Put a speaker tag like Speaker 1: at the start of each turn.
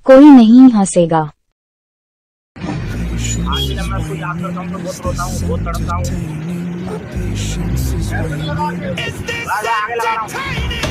Speaker 1: कोई नहीं हंसेगा।
Speaker 2: आज जब मैं उसको याद करता हूँ तो बहुत रोता हूँ, बहुत तड़पता हूँ। आगे लगा रहा हूँ।